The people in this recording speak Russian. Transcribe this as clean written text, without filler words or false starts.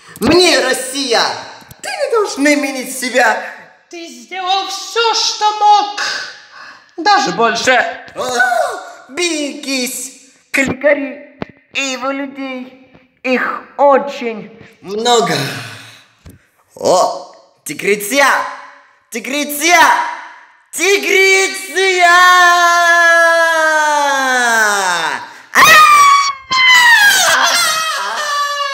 Мне, Россия, ты не должна менять себя. Ты сделал все, что мог. Даже больше. Берегись. Кликари и его людей. Их очень много. О, тигрица! Тигрица! Тигрица!